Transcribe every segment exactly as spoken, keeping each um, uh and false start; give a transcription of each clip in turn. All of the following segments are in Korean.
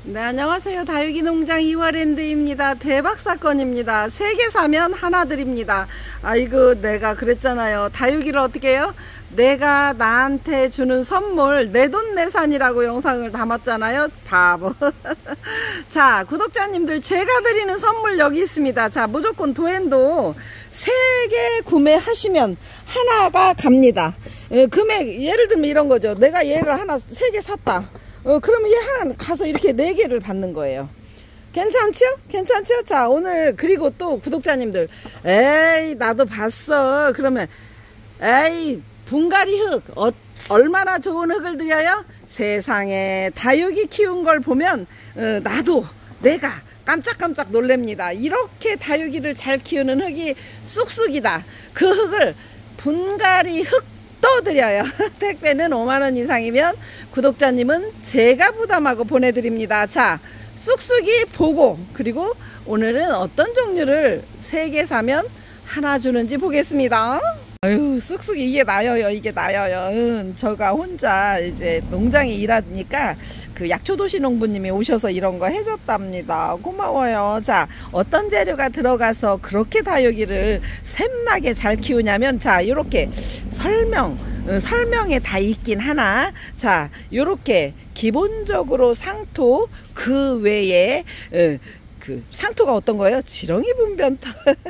네, 안녕하세요. 다육이 농장 이화랜드입니다. 대박 사건입니다. 세 개 사면 하나 드립니다. 아이고, 내가 그랬잖아요. 다육이를 어떻게 해요? 내가 나한테 주는 선물 내돈내산이라고 영상을 담았잖아요. 바보. 자, 구독자님들, 제가 드리는 선물 여기 있습니다. 자, 무조건 도엔도 세 개 구매하시면 하나가 갑니다. 에, 금액 예를 들면 이런 거죠. 내가 얘를 하나 세 개 샀다. 어, 그러면 얘 하나 가서 이렇게 네 개를 받는 거예요. 괜찮죠? 괜찮죠? 자, 오늘 그리고 또 구독자님들, 에이 나도 봤어. 그러면 에이 분갈이 흙 어, 얼마나 좋은 흙을 드려요? 세상에 다육이 키운 걸 보면 어, 나도 내가 깜짝깜짝 놀랍니다. 이렇게 다육이를 잘 키우는 흙이 쑥쑥이다. 그 흙을 분갈이 흙 또 드려요. 택배는 오만 원 이상이면 구독자님은 제가 부담하고 보내드립니다. 자, 쑥쑥이 보고, 그리고 오늘은 어떤 종류를 세 개 사면 하나 주는지 보겠습니다. 아유, 쑥쑥이 이게 나여요. 이게 나여요. 응, 저가 혼자 이제 농장에 일하니까 그 약초도시 농부님이 오셔서 이런 거 해줬답니다. 고마워요. 자, 어떤 재료가 들어가서 그렇게 다육이를 샘나게 잘 키우냐면, 자, 이렇게 설명, 어, 설명에 다 있긴 하나, 자, 요렇게 기본적으로 상토, 그 외에 어, 그 상토가 어떤 거예요? 지렁이 분변토.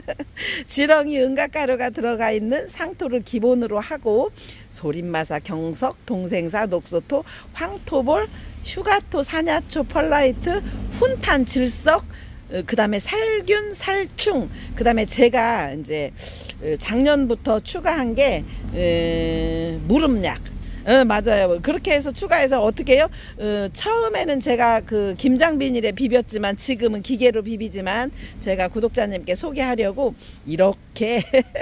지렁이 은각가루가 들어가 있는 상토를 기본으로 하고, 소림마사, 경석, 동생사, 녹소토, 황토볼, 휴가토, 사냐초, 펄라이트, 훈탄, 질석, 그 다음에 살균, 살충, 그 다음에 제가 이제 작년부터 추가한 게 에, 무름약. 어, 맞아요. 그렇게 해서 추가해서 어떻게 해요? 어, 처음에는 제가 그 김장 비닐에 비볐지만 지금은 기계로 비비지만 제가 구독자님께 소개하려고 이렇게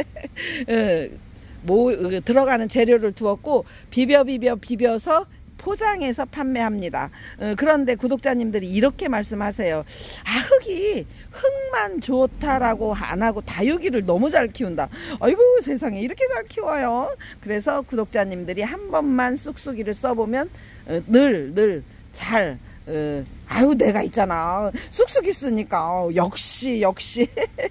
어, 뭐, 어, 들어가는 재료를 두었고 비벼 비벼 비벼서 포장해서 판매합니다. 어, 그런데 구독자님들이 이렇게 말씀하세요. 아, 흙이 흙만 좋다라고 안 하고 다육이를 너무 잘 키운다. 아이고 세상에, 이렇게 잘 키워요. 그래서 구독자님들이 한 번만 쑥쑥이를 써보면 어, 늘 늘 잘 어, 아유 내가 있잖아 쑥쑥이 쓰니까 어, 역시 역시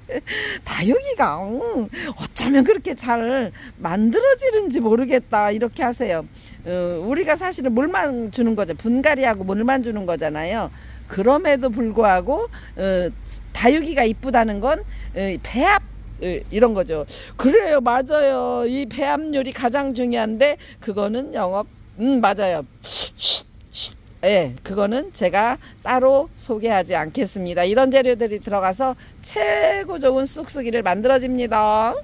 다육이가 어, 어쩌면 그렇게 잘 만들어지는지 모르겠다 이렇게 하세요. 어, 우리가 사실은 물만 주는 거죠. 분갈이하고 물만 주는 거잖아요. 그럼에도 불구하고 어, 다육이가 이쁘다는 건 어, 배합 어, 이런 거죠. 그래요, 맞아요. 이 배합률이 가장 중요한데 그거는 영업 음 맞아요. 쉿, 쉿. 예, 그거는 제가 따로 소개하지 않겠습니다. 이런 재료들이 들어가서 최고 좋은 쑥쑥이를 만들어집니다.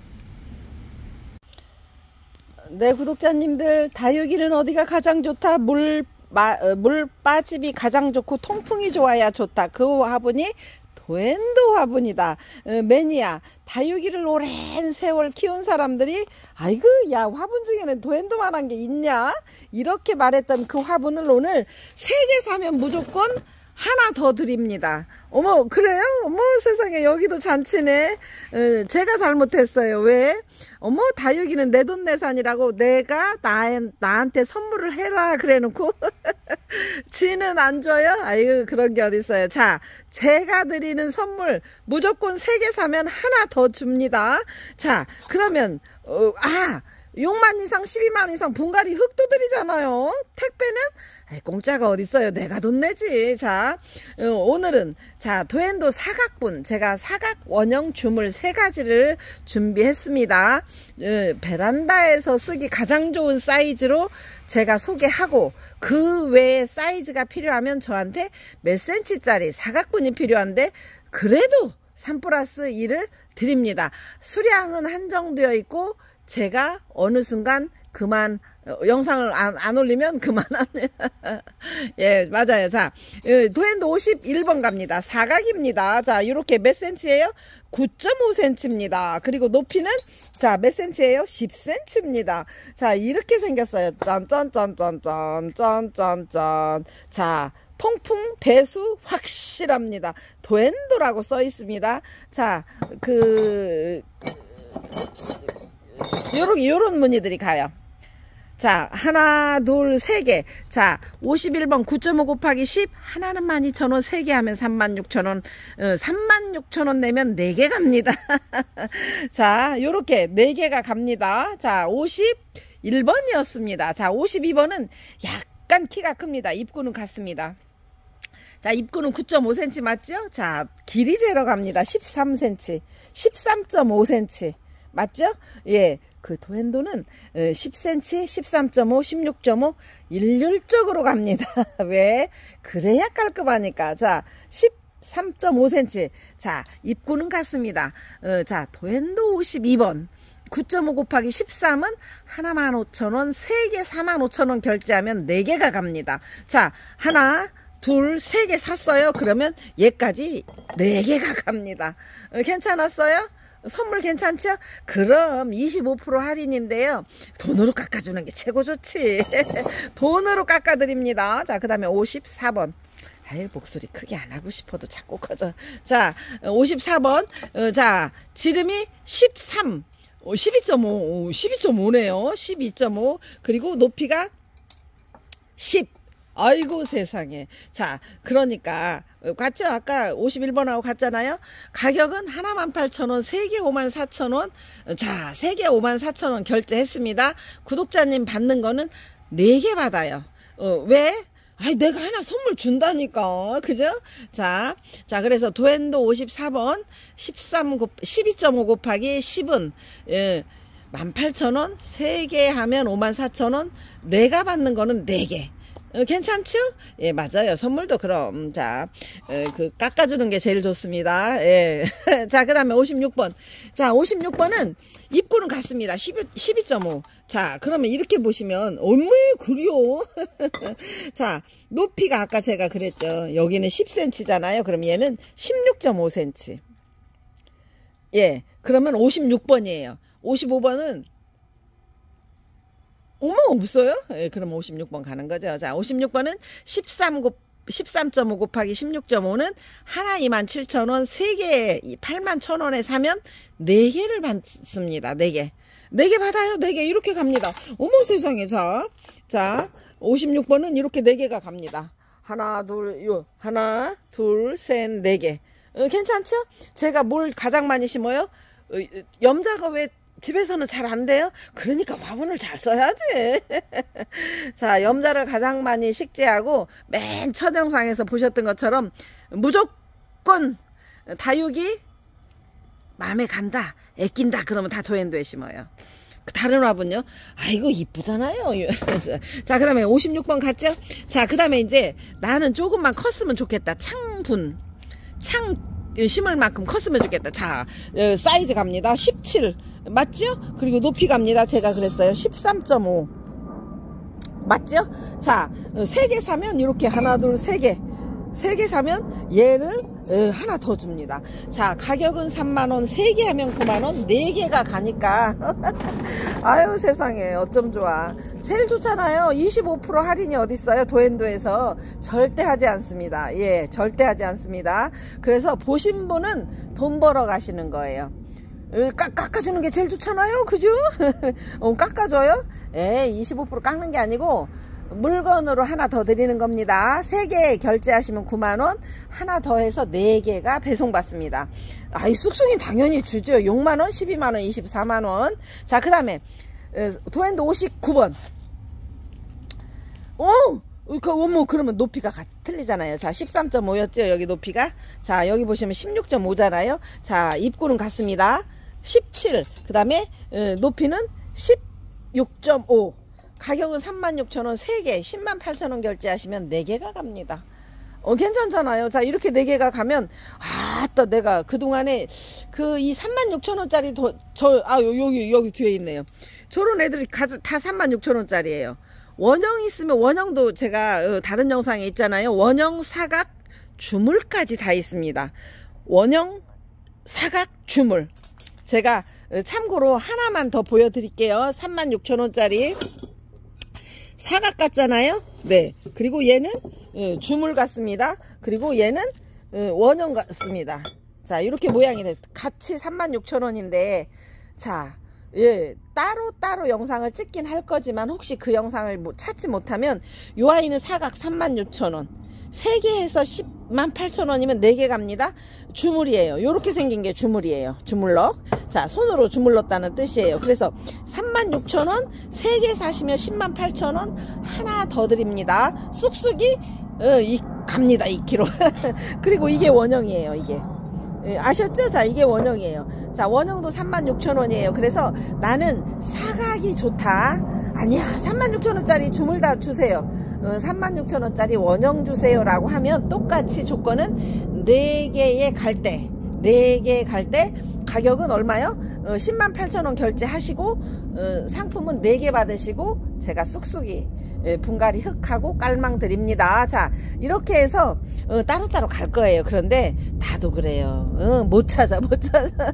네, 구독자님들, 다육이는 어디가 가장 좋다? 물, 마, 물 빠짐이 가장 좋고 통풍이 좋아야 좋다. 그 화분이 도엔도 화분이다. 어, 매니아, 다육이를 오랜 세월 키운 사람들이 아이고 야 화분 중에는 도엔도만한 게 있냐? 이렇게 말했던 그 화분을 오늘 세 개 사면 무조건 하나 더 드립니다. 어머, 그래요? 어머 세상에, 여기도 잔치네. 어, 제가 잘못했어요. 왜? 어머, 다육이는 내돈내산이라고 내가 나, 나한테 선물을 해라 그래 놓고 지는 안 줘요? 아이고, 그런 게 어딨어요. 자, 제가 드리는 선물 무조건 세 개 사면 하나 더 줍니다. 자, 그러면 어, 아 육만 이상 십이만 이상 분갈이 흙도 드리잖아요. 택배는 에이, 공짜가 어딨어요. 내가 돈 내지. 자, 어, 오늘은 자 도엔도 사각분, 제가 사각 원형 주물 세 가지를 준비했습니다. 어, 베란다에서 쓰기 가장 좋은 사이즈로 제가 소개하고, 그 외에 사이즈가 필요하면 저한테 몇 센치짜리 사각분이 필요한데 그래도 삼 플러스 일을 드립니다. 수량은 한정되어 있고 제가 어느 순간 그만 어, 영상을 안, 안 올리면 그만합니다. 예, 맞아요. 자, 도엔도 오십일 번 갑니다. 사각입니다. 자, 이렇게 몇 센치예요? 구 점 오 센치입니다. 그리고 높이는 자, 몇 센치예요? 십 센치입니다. 자, 이렇게 생겼어요. 짠짠짠짠짠짠짠짠. 자, 통풍 배수 확실합니다. 도엔도라고 써 있습니다. 자, 그 요런, 요런 무늬들이 가요. 자, 하나, 둘, 세 개. 자, 오십일 번 구 점 오 곱하기 십. 하나는 만 이천 원, 세 개 하면 삼만 육천 원. 어, 삼만 육천 원 내면 네 개 갑니다. 자, 요렇게 네 개가 갑니다. 자, 오십일 번이었습니다. 자, 오십이 번은 약간 키가 큽니다. 입구는 같습니다. 자, 입구는 구 점 오 센티미터 맞죠? 자, 길이 재러 갑니다. 십삼 센티미터. 십삼 점 오 센티미터. 맞죠? 예. 그 도엔도는 십 센티미터, 십삼 점 오, 십육 점 오 일률적으로 갑니다. 왜? 그래야 깔끔하니까. 자, 십삼 점 오 센티미터. 자, 입구는 같습니다. 어, 자, 도엔도 오십이 번. 구 점 오 곱하기 십삼은 하나만 오천 원, 세 개 사만 오천 원 결제하면 네 개가 갑니다. 자, 하나, 둘, 세 개 샀어요. 그러면 얘까지 네 개가 갑니다. 어, 괜찮았어요? 선물 괜찮죠? 그럼 이십오 퍼센트 할인인데요. 돈으로 깎아주는 게 최고 좋지. 돈으로 깎아드립니다. 자, 그 다음에 오십사 번. 아유, 목소리 크게 안 하고 싶어도 자꾸 커져. 자, 오십사 번. 어, 자, 지름이 십삼. 어, 십이 점 오. 십이 점 오네요. 십이 점 오. 그리고 높이가 십. 아이고 세상에. 자, 그러니까 같죠? 아까 오십일 번하고 같잖아요. 가격은 하나만 팔천 원, 세 개 오만 사천 원. 자, 세 개 오만 사천 원 결제했습니다. 구독자님 받는 거는 네 개 받아요. 어, 왜? 아이, 내가 하나 선물 준다니까. 그죠? 자, 자, 그래서 도엔도 오십사 번, 십삼 곱, 십이 점 오 곱하기 십은, 예, 만 팔천 원, 세 개 하면 오만 사천 원, 내가 받는 거는 네 개. 어, 괜찮죠? 예, 맞아요. 선물도 그럼. 자, 에, 그, 깎아주는 게 제일 좋습니다. 예. 자, 그 다음에 오십육 번. 자, 오십육 번은 입구는 같습니다. 십이 점 오. 자, 그러면 이렇게 보시면, 어머, 그려. 자, 높이가 아까 제가 그랬죠. 여기는 십 센티미터잖아요. 그럼 얘는 십육 점 오 센티미터. 예. 그러면 오십육 번이에요. 오십오 번은 어머, 없어요? 예, 그럼 오십육 번 가는 거죠. 자, 오십육 번은 십삼 곱, 십삼 점 오 곱하기 십육 점 오는 하나 이만 칠천 원, 세 개 팔만 천 원에 사면 네 개를 받습니다. 네 개. 네 개 받아요. 네 개. 이렇게 갑니다. 어머 세상에. 자, 자, 오십육 번은 이렇게 네 개가 갑니다. 하나, 둘, 요, 하나, 둘, 셋, 네 개. 어, 괜찮죠? 제가 뭘 가장 많이 심어요? 어, 염자가 왜 집에서는 잘 안 돼요? 그러니까 화분을 잘 써야지. 자, 염자를 가장 많이 식재하고 맨 첫 영상에서 보셨던 것처럼 무조건 다육이 마음에 간다, 애낀다 그러면 다 도엔도에 심어요. 다른 화분요? 아이고 이쁘잖아요. 자, 그 다음에 오십육 번 갔죠? 자, 그 다음에 이제 나는 조금만 컸으면 좋겠다. 창분 창 심을 만큼 컸으면 좋겠다. 자, 사이즈 갑니다. 십칠 맞죠? 그리고 높이 갑니다. 제가 그랬어요. 십삼 점 오 맞죠? 자, 세 개 사면 이렇게 하나 둘 세 개 세 개 사면 얘를 하나 더 줍니다. 자, 가격은 삼만 원, 세 개 하면 구만 원, 네 개가 가니까 아유 세상에 어쩜 좋아. 제일 좋잖아요. 이십오 퍼센트 할인이 어딨어요. 도엔도에서 절대 하지 않습니다. 예, 절대 하지 않습니다. 그래서 보신 분은 돈 벌어 가시는 거예요. 깎, 깎아주는 게 제일 좋잖아요. 그죠? 어, 깎아줘요? 예, 이십오 퍼센트 깎는 게 아니고 물건으로 하나 더 드리는 겁니다. 세 개 결제하시면 구만 원, 하나 더 해서 네 개가 배송받습니다. 아이, 쑥쑥이 당연히 주죠. 육만 원, 십이만 원, 이십사만 원. 자, 그 다음에 도엔도 오십구 번. 오! 그, 어머, 그러면 높이가 같, 틀리잖아요. 자, 십삼 점 오였죠, 여기 높이가. 자, 여기 보시면 십육 점 오잖아요. 자, 입구는 같습니다. 십칠. 그 다음에, 어, 높이는 십육 점 오. 가격은 삼만 육천 원, 세 개, 십만 팔천 원 결제하시면 네 개가 갑니다. 어, 괜찮잖아요. 자, 이렇게 네 개가 가면, 아, 또 내가 그동안에 그 이 삼만 육천 원짜리 더, 저, 아, 여기, 여기 뒤에 있네요. 저런 애들이 다 삼만 육천 원짜리예요. 원형 있으면 원형도 제가 다른 영상에 있잖아요. 원형, 사각, 주물까지 다 있습니다. 원형, 사각, 주물. 제가 참고로 하나만 더 보여드릴게요. 삼만 육천 원짜리. 사각 같잖아요. 네. 그리고 얘는 주물 같습니다. 그리고 얘는 원형 같습니다. 자, 이렇게 모양이 돼. 같이 삼만 육천 원인데, 자, 예, 따로 따로 영상을 찍긴 할 거지만 혹시 그 영상을 뭐 찾지 못하면 요 아이는 사각 삼만 육천 원, 세 개 해서 십만 팔천 원이면 네 개 갑니다. 주물이에요. 요렇게 생긴 게 주물이에요. 주물럭. 자, 손으로 주물렀다는 뜻이에요. 그래서 삼만 육천 원, 세 개 사시면 십만 팔천 원 하나 더 드립니다. 쑥쑥이 어, 이, 갑니다. 이 킬로그램. 그리고 이게 원형이에요. 이게. 예, 아셨죠? 자, 이게 원형이에요. 자, 원형도 삼만 육천 원이에요. 그래서 나는 사각이 좋다. 아니야, 삼만 육천 원짜리 주물 다 주세요. 어, 삼만 육천 원짜리 원형 주세요 라고 하면 똑같이 조건은 네 개에 갈 때, 네 개 갈 때 가격은 얼마요? 어, 십만 팔천 원 결제하시고 어, 상품은 네 개 받으시고 제가 쑥쑥이 예, 분갈이 흙하고 깔망 드립니다. 자, 이렇게 해서 어, 따로따로 갈 거예요. 그런데 다도 그래요. 어, 못 찾아 못 찾아.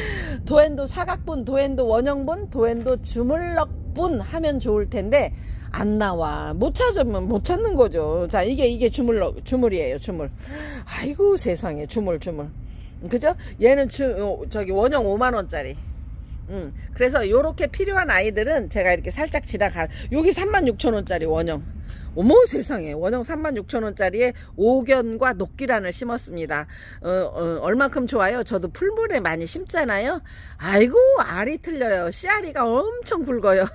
도엔도 사각분, 도엔도 원형분, 도엔도 주물럭분 하면 좋을 텐데 안 나와. 못 찾으면 못 찾는 거죠. 자, 이게 이게 주물럭, 주물이에요. 주물. 아이고 세상에, 주물 주물. 그죠? 얘는 주, 어, 저기 원형 오만 원짜리. 음, 그래서 요렇게 필요한 아이들은 제가 이렇게 살짝 지나가. 여기 삼만 육천 원짜리 원형. 어머 세상에, 원형 삼만 육천 원짜리에 옥견과 녹기란을 심었습니다. 어, 어, 얼만큼 좋아요? 저도 풀물에 많이 심잖아요. 아이고 알이 틀려요. 씨알이가 엄청 굵어요.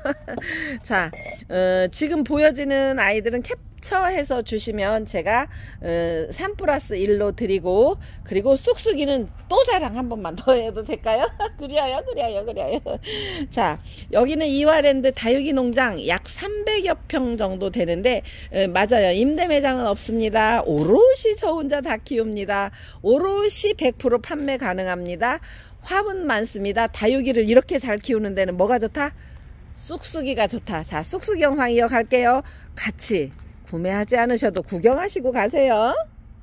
자, 어, 지금 보여지는 아이들은 캡처해서 주시면 제가 어, 삼 플러스 일로 드리고, 그리고 쑥쑥이는 또 자랑 한 번만 더 해도 될까요? 그래요 그래요 그래요. 자, 여기는 이화랜드 다육이 농장 약 삼백여 평 정도 되는데 에, 맞아요. 임대 매장은 없습니다. 오롯이 저 혼자 다 키웁니다. 오롯이 백 퍼센트 판매 가능합니다. 화분 많습니다. 다육이를 이렇게 잘 키우는 데는 뭐가 좋다? 쑥쑥이가 좋다. 자, 쑥쑥이 영상 이어갈게요. 같이 구매하지 않으셔도 구경하시고 가세요.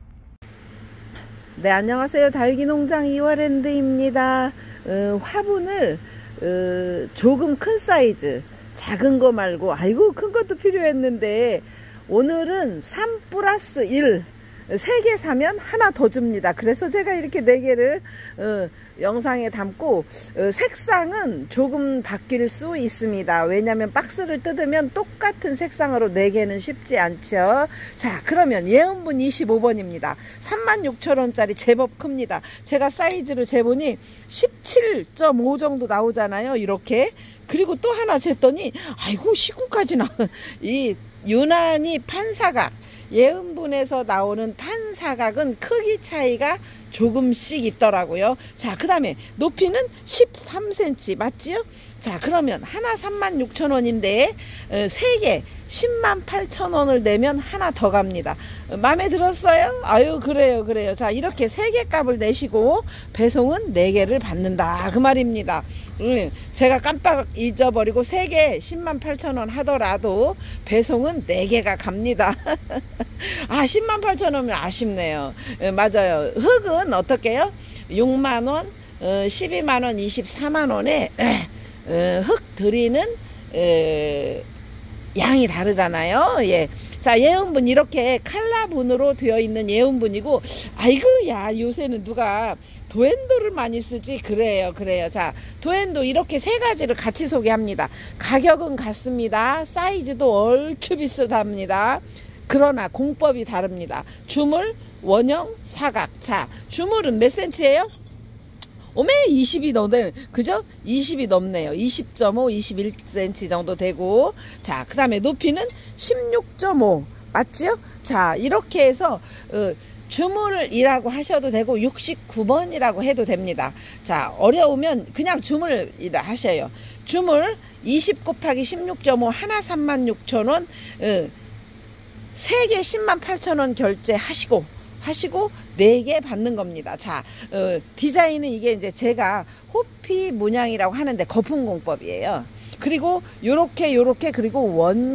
네, 안녕하세요. 다육이 농장 이화랜드입니다. 어, 화분을 어, 조금 큰 사이즈, 작은 거 말고, 아이고 큰 것도 필요했는데 오늘은 삼 플러스 일, 세 개 사면 하나 더 줍니다. 그래서 제가 이렇게 네 개를 어, 영상에 담고, 어, 색상은 조금 바뀔 수 있습니다. 왜냐하면 박스를 뜯으면 똑같은 색상으로 네 개는 쉽지 않죠. 자, 그러면 예은분 이십오 번입니다. 삼만 육천 원짜리 제법 큽니다. 제가 사이즈를 재보니 십칠 점 오 정도 나오잖아요. 이렇게. 그리고 또 하나 쟀더니 아이고 십구까지 나. 이 유난히 판사각, 예은분에서 나오는 판사각은 크기 차이가 조금씩 있더라고요. 자, 그 다음에 높이는 십삼 센티미터 맞지요? 자, 그러면 하나 삼만 육천 원인데 세 개 십만 팔천 원을 내면 하나 더 갑니다. 마음에 들었어요? 아유 그래요 그래요. 자, 이렇게 세 개 값을 내시고 배송은 네 개를 받는다 그 말입니다. 음, 제가 깜빡 잊어버리고 세 개 십만 팔천 원 하더라도 배송은 네 개가 갑니다. 아, 십만 팔천 원이면 아쉽네요. 예, 맞아요. 흙은 어떻게 해요? 육만 원, 어, 십이만 원, 이십사만 원에 어, 흙 드리는 에, 양이 다르잖아요. 예. 자, 예은분 이렇게 칼라분으로 되어 있는 예은분이고, 아이고 야 요새는 누가 도엔도를 많이 쓰지. 그래요 그래요. 자, 도엔도 이렇게 세 가지를 같이 소개합니다. 가격은 같습니다. 사이즈도 얼추 비슷합니다. 그러나 공법이 다릅니다. 주물, 원형, 사각. 자, 주물은 몇 센치예요? 오메 이십이 넘네. 그죠? 이십이 넘네요. 이십 점 오, 이십일 센티미터 정도 되고, 자, 그 다음에 높이는 십육 점 오 맞죠? 자, 이렇게 해서 어, 주물이라고 하셔도 되고 육십구 번이라고 해도 됩니다. 자, 어려우면 그냥 주물이라 하셔요. 주물 이십 곱하기 십육 점 오 하나 삼만 육천 원, 어, 세 개 십만 팔천 원 결제하시고 하시고 네 개 받는 겁니다. 자, 어, 디자인은 이게 이제 제가 호피 문양이라고 하는데 거품 공법이에요. 그리고 요렇게 요렇게, 그리고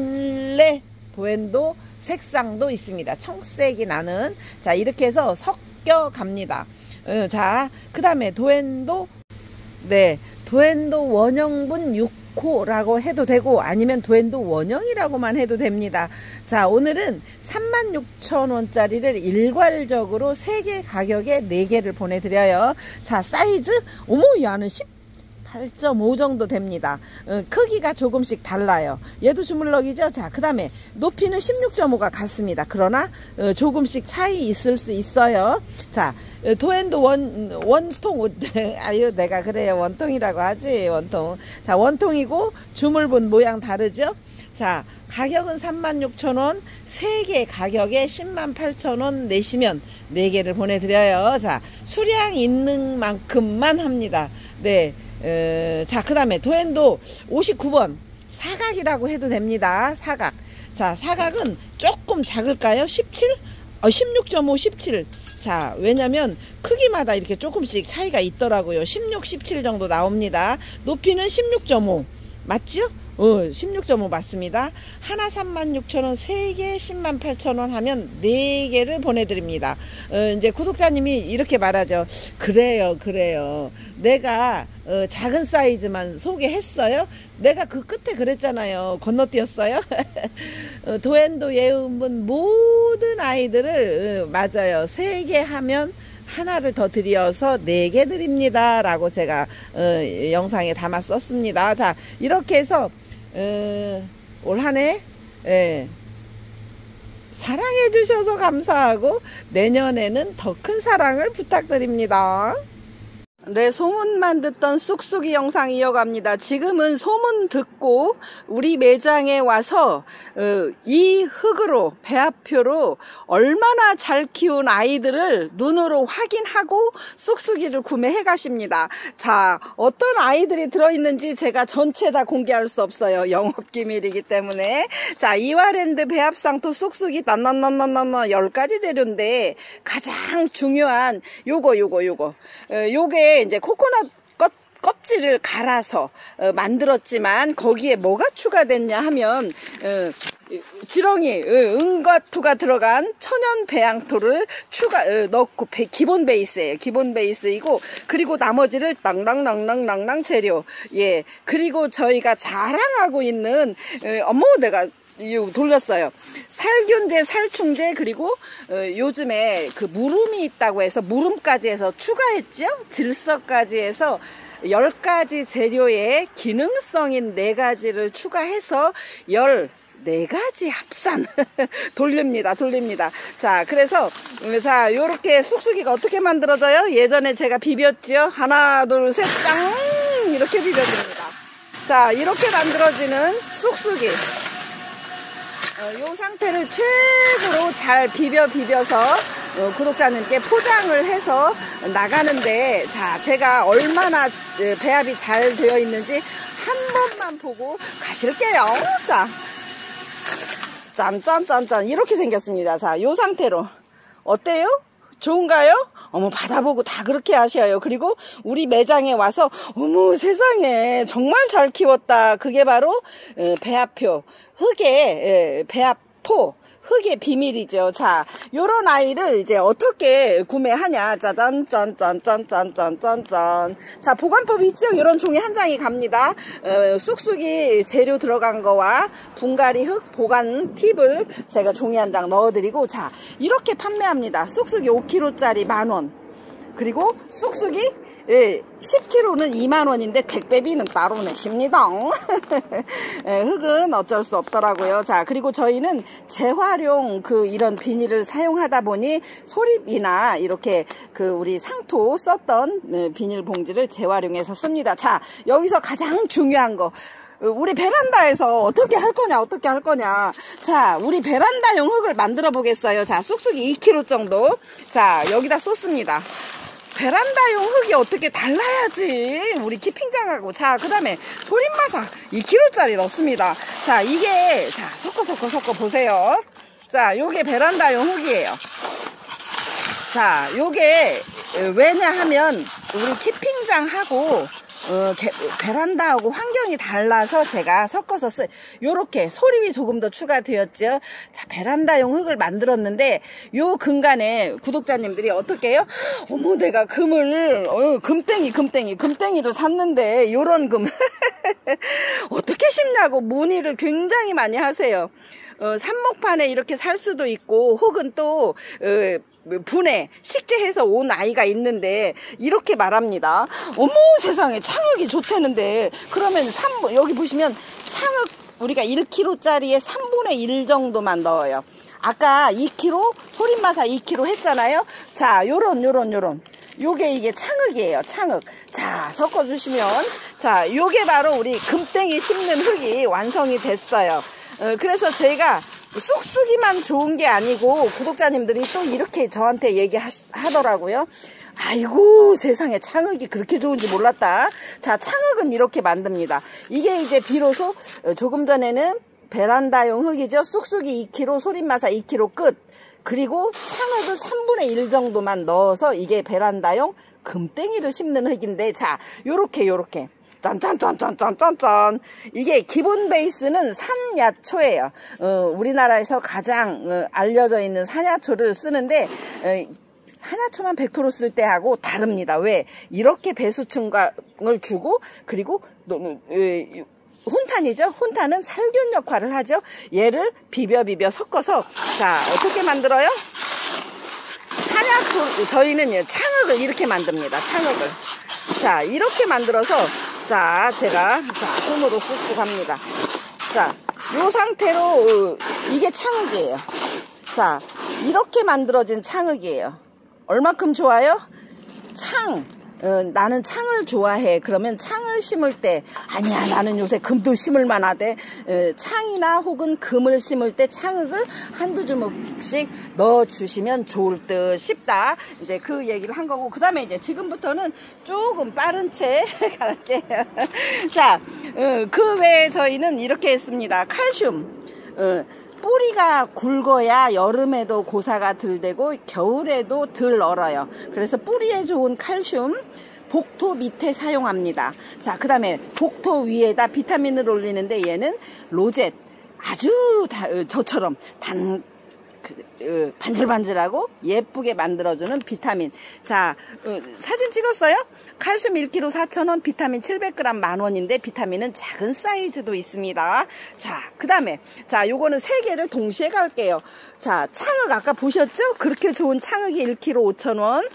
원래 도엔도 색상도 있습니다. 청색이 나는. 자, 이렇게 해서 섞여 갑니다. 어, 자, 그 다음에 도엔도, 네, 도엔도 원형분 육 호라고 해도 되고 아니면 도엔도 원형이라고만 해도 됩니다. 자, 오늘은 삼만 육천 원짜리를 일괄적으로 세 개 가격에 네 개를 보내드려요. 자, 사이즈 어머, 야는 십팔 팔 점 오 정도 됩니다. 어, 크기가 조금씩 달라요. 얘도 주물럭이죠. 자, 그 다음에 높이는 십육 점 오가 같습니다. 그러나 어, 조금씩 차이 있을 수 있어요. 자, 어, 도앤도 원, 원통, 아유, 내가 그래요. 원통이라고 하지, 원통. 자, 원통이고 주물분 모양 다르죠? 자, 가격은 삼만 육천 원, 세 개 가격에 십만 팔천 원 내시면 네 개를 보내드려요. 자, 수량 있는 만큼만 합니다. 네, 어, 자, 그 다음에 도앤도 오십구 번 사각이라고 해도 됩니다. 사각. 자, 사각은 조금 작을까요? 십칠? 어, 십육 점 오, 십칠. 자, 왜냐면 크기마다 이렇게 조금씩 차이가 있더라고요. 십육, 십칠 정도 나옵니다. 높이는 십육 점 오. 맞죠? 어, 십육 점 오 맞습니다. 하나 삼만 육천 원, 세 개 십만 팔천 원 하면 네 개를 보내드립니다. 어, 이제 구독자님이 이렇게 말하죠. 그래요, 그래요. 내가 어, 작은 사이즈만 소개했어요. 내가 그 끝에 그랬잖아요. 건너뛰었어요. 어, 도앤도 예은분 모든 아이들을 어, 맞아요. 세 개 하면 하나를 더 드려서 네 개 드립니다 라고 제가 어, 영상에 담아 썼습니다. 자, 이렇게 해서 어, 올 한해 예, 사랑해 주셔서 감사하고 내년에는 더 큰 사랑을 부탁드립니다. 네, 소문만 듣던 쑥쑥이 영상 이어갑니다. 지금은 소문 듣고 우리 매장에 와서 어, 이 흙으로, 배합표로 얼마나 잘 키운 아이들을 눈으로 확인하고 쑥쑥이를 구매해 가십니다. 자, 어떤 아이들이 들어있는지 제가 전체 다 공개할 수 없어요. 영업기밀이기 때문에. 자, 이화랜드 배합상토 쑥쑥이 난난난난난 열 가지 재료인데 가장 중요한 요거 요거 요거 어, 요게 이제 코코넛 껍, 껍질을 갈아서 어, 만들었지만 거기에 뭐가 추가됐냐 하면 어, 지렁이 어, 은과토가 들어간 천연 배양토를 추가 어, 넣고 배, 기본 베이스예요. 기본 베이스이고 그리고 나머지를 낭낭낭낭낭낭 재료. 예, 그리고 저희가 자랑하고 있는 어, 어머 내가 이거 돌렸어요. 살균제, 살충제, 그리고 어, 요즘에 그 물음이 있다고 해서 물음까지 해서 추가했죠. 질서까지 해서 열 가지 재료의 기능성인 네 가지를 추가해서 열 네 가지 합산 돌립니다 돌립니다. 자, 그래서 자 요렇게 쑥쑥이가 어떻게 만들어져요? 예전에 제가 비볐죠. 하나 둘 셋 짱 이렇게 비벼줍니다. 자, 이렇게 만들어지는 쑥쑥이 어, 요 상태를 최고로 잘 비벼 비벼서 어, 구독자님께 포장을 해서 나가는데, 자, 제가 얼마나 배합이 잘 되어 있는지 한 번만 보고 가실게요. 자, 짠짠짠짠 이렇게 생겼습니다. 자, 요 상태로 어때요? 좋은가요? 어머, 받아보고 다 그렇게 하셔요. 그리고 우리 매장에 와서 어머 세상에 정말 잘 키웠다. 그게 바로 배합표, 흙의 배합토, 흙의 비밀이죠. 자, 요런 아이를 이제 어떻게 구매하냐. 짜잔, 짠, 짠, 짠, 짠, 짠, 짠, 짠. 자, 보관법이 있죠? 요런 종이 한 장이 갑니다. 어, 쑥쑥이 재료 들어간 거와 둥가리 흙 보관 팁을 제가 종이 한 장 넣어드리고, 자, 이렇게 판매합니다. 쑥쑥이 오 킬로그램짜리 만 원. 그리고 쑥쑥이 예, 십 킬로그램는 이만 원인데 택배비는 따로 내십니다. 예, 흙은 어쩔 수 없더라고요. 자, 그리고 저희는 재활용 그 이런 비닐을 사용하다 보니 소립이나 이렇게 그 우리 상토 썼던 비닐 봉지를 재활용해서 씁니다. 자, 여기서 가장 중요한 거, 우리 베란다에서 어떻게 할 거냐 어떻게 할 거냐. 자, 우리 베란다용 흙을 만들어 보겠어요. 자, 쑥쑥이 이 킬로그램 정도. 자, 여기다 쏟습니다. 베란다용 흙이 어떻게 달라야지 우리 키핑장하고. 자, 그 다음에 소림마사 이 킬로그램짜리 넣습니다. 자, 이게 자 섞어 섞어 섞어 보세요. 자, 요게 베란다용 흙이에요. 자, 요게 왜냐하면 우리 키핑장하고 어, 게, 베란다하고 환경이 달라서 제가 섞어서 쓰, 요렇게 소립이 조금 더 추가되었죠. 자, 베란다용 흙을 만들었는데, 요 근간에 구독자님들이 어떻게 해요? 어머, 내가 금을, 어, 금땡이, 금땡이, 금땡이를 샀는데, 요런 금, 어떻게 심냐고 문의를 굉장히 많이 하세요. 어, 삽목판에 이렇게 살 수도 있고, 혹은 또 어, 분해 식재해서 온 아이가 있는데 이렇게 말합니다. 어머 세상에, 창흑이 좋다는데. 그러면 삼, 여기 보시면 창흑 우리가 일 킬로그램짜리에 삼분의 일 정도만 넣어요. 아까 이 킬로그램 소림마사 이 킬로그램 했잖아요. 자, 요런 요런 요런 요게 이게 창흑이에요. 창흑. 자, 섞어주시면, 자, 요게 바로 우리 금땡이 심는 흙이 완성이 됐어요. 어, 그래서 저희가 쑥쑥이만 좋은 게 아니고, 구독자님들이 또 이렇게 저한테 얘기하더라고요. 아이고 세상에, 창흑이 그렇게 좋은지 몰랐다. 자, 창흑은 이렇게 만듭니다. 이게 이제 비로소 조금 전에는 베란다용 흙이죠. 쑥쑥이 이 킬로그램, 소림마사 이 킬로그램 끝. 그리고 창흑을 삼분의 일 정도만 넣어서 이게 베란다용 금땡이를 심는 흙인데, 자, 요렇게 요렇게 짠짠짠짠짠짠짠. 이게 기본 베이스는 산야초예요. 어, 우리나라에서 가장 어, 알려져 있는 산야초를 쓰는데, 어, 산야초만 백 퍼센트 쓸 때 하고 다릅니다. 왜? 이렇게 배수충을 주고, 그리고 어, 훈탄이죠. 훈탄은 살균 역할을 하죠. 얘를 비벼 비벼 섞어서, 자, 어떻게 만들어요? 산야초, 저희는 창흑을 이렇게 만듭니다. 창흑을. 자, 이렇게 만들어서, 자, 제가, 자, 손으로 쑥쑥 합니다. 자, 요 상태로, 이게 창흑이에요. 자, 이렇게 만들어진 창흑이에요. 얼마큼 좋아요? 창. 어, 나는 창을 좋아해. 그러면 창을 심을 때, 아니야 나는 요새 금도 심을 만하대. 어, 창이나 혹은 금을 심을 때 창흑을 한두 주먹씩 넣어주시면 좋을 듯 싶다. 이제 그 얘기를 한 거고, 그 다음에 이제 지금부터는 조금 빠른 채 갈게요. 자, 어, 그 외에 저희는 이렇게 했습니다. 칼슘. 어, 뿌리가 굵어야 여름에도 고사가 덜 되고 겨울에도 덜 얼어요. 그래서 뿌리에 좋은 칼슘 복토 밑에 사용합니다. 자, 그 다음에 복토 위에다 비타민을 올리는데 얘는 로젯, 아주 다, 어, 저처럼 단 그, 어, 반질반질하고 예쁘게 만들어주는 비타민. 자, 어, 사진 찍었어요? 칼슘 일 킬로그램 사천 원, 비타민 칠백 그램 만 원인데 비타민은 작은 사이즈도 있습니다. 자, 그 다음에, 자, 요거는 세 개를 동시에 갈게요. 자, 창흑 아까 보셨죠? 그렇게 좋은 창흑이 일 킬로그램 오천 원,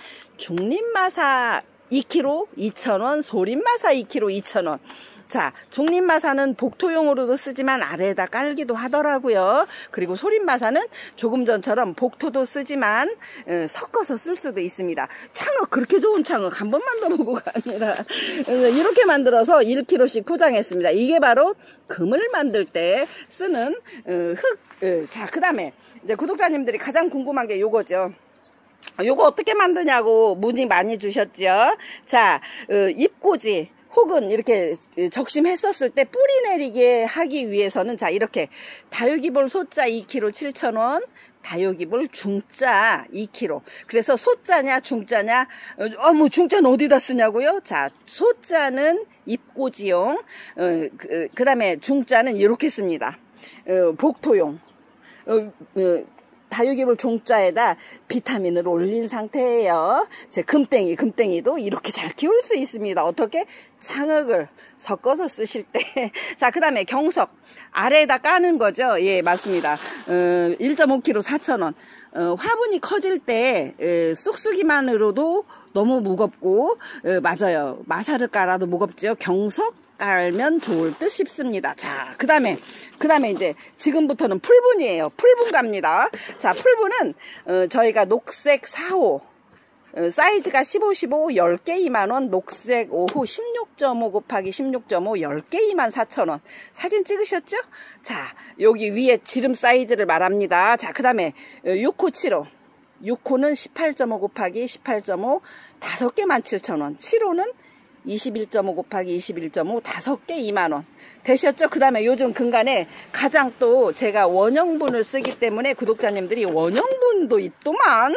중립마사 이 킬로그램 이천 원, 소림마사 이 킬로그램 이천 원. 자, 중립마사는 복토용으로도 쓰지만 아래에다 깔기도 하더라고요. 그리고 소림마사는 조금 전처럼 복토도 쓰지만 어, 섞어서 쓸 수도 있습니다. 창흑, 그렇게 좋은 창흑 한 번만 더 보고 갑니다. 이렇게 만들어서 일 킬로그램씩 포장했습니다. 이게 바로 금을 만들 때 쓰는 어, 흙. 어, 자, 그 다음에 이제 구독자님들이 가장 궁금한 게 요거죠. 요거 어떻게 만드냐고 문의 많이 주셨죠. 자, 어, 잎꽂이 혹은 이렇게 적심했었을 때 뿌리 내리게 하기 위해서는, 자, 이렇게 다육이볼 소자 이 킬로그램 칠천 원, 다육이볼 중자 이 킬로그램. 그래서 소자냐 중자냐, 어, 뭐 중자는 어디다 쓰냐고요? 자, 소자는 잎꽂이용, 어, 그, 그 다음에 중자는 이렇게 씁니다. 어, 복토용. 어, 어, 다육이볼 종자에다 비타민을 올린 상태예요. 제 금땡이, 금땡이도 이렇게 잘 키울 수 있습니다. 어떻게? 창흑을 섞어서 쓰실 때. 자, 그 다음에 경석. 아래에다 까는 거죠. 예, 맞습니다. 어, 일 점 오 킬로그램 사천 원. 어, 화분이 커질 때 에, 쑥쑥이만으로도 너무 무겁고, 에, 맞아요. 마사를 깔아도 무겁죠. 경석 깔면 좋을 듯 싶습니다. 자, 그 다음에, 그 다음에 이제 지금부터는 풀분이에요. 풀분 갑니다. 자, 풀분은, 어, 저희가 녹색 사 호, 어, 사이즈가 십오, 십오, 십 개 이만 원, 녹색 오 호 십육 점 오 곱하기 십육 점 오, 십 개 이만 사천 원. 사진 찍으셨죠? 자, 여기 위에 지름 사이즈를 말합니다. 자, 그 다음에 육 호, 칠 호. 육 호는 십팔 점 오 곱하기 십팔 점 오, 다섯 개만 칠천 원. 칠 호는 이십일 점 오 곱하기 이십일 점 오, 다섯 개 이만 원. 되셨죠? 그 다음에 요즘 근간에 가장 또 제가 원형분을 쓰기 때문에 구독자님들이 원형분도 있더만.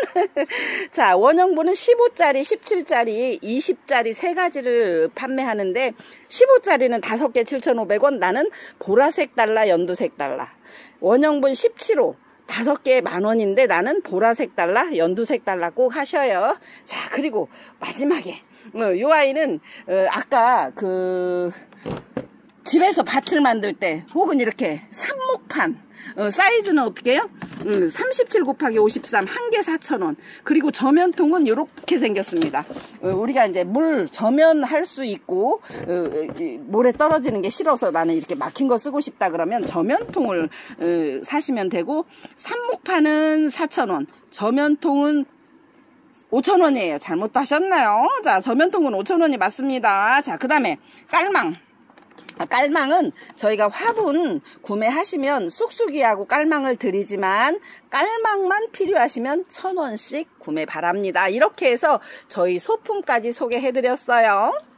자, 원형분은 십오 짜리, 십칠 짜리, 이십 짜리 세 가지를 판매하는데, 십오 짜리는 다섯 개 칠천오백 원, 나는 보라색 달러, 연두색 달러. 원형분 십칠 호. 다섯 개에 만 원인데 나는 보라색 달러, 연두색 달러 꼭 하셔요. 자, 그리고 마지막에 어, 요 아이는 어, 아까 그 집에서 밭을 만들 때 혹은 이렇게 삽목판 어, 사이즈는 어떻게 해요? 음, 삼십칠 곱하기 오십삼 한 개 사천 원. 그리고 저면통은 이렇게 생겼습니다. 어, 우리가 이제 물 저면할 수 있고 어, 이, 물에 떨어지는 게 싫어서 나는 이렇게 막힌 거 쓰고 싶다 그러면 저면통을 어, 사시면 되고, 삽목판은 사천 원, 저면통은 오천 원이에요. 잘못 하셨나요? 자, 저면통은 오천 원이 맞습니다. 자, 그 다음에 깔망. 깔망은 저희가 화분 구매하시면 쑥쑥이하고 깔망을 드리지만 깔망만 필요하시면 천 원씩 구매 바랍니다. 이렇게 해서 저희 소품까지 소개해 드렸어요.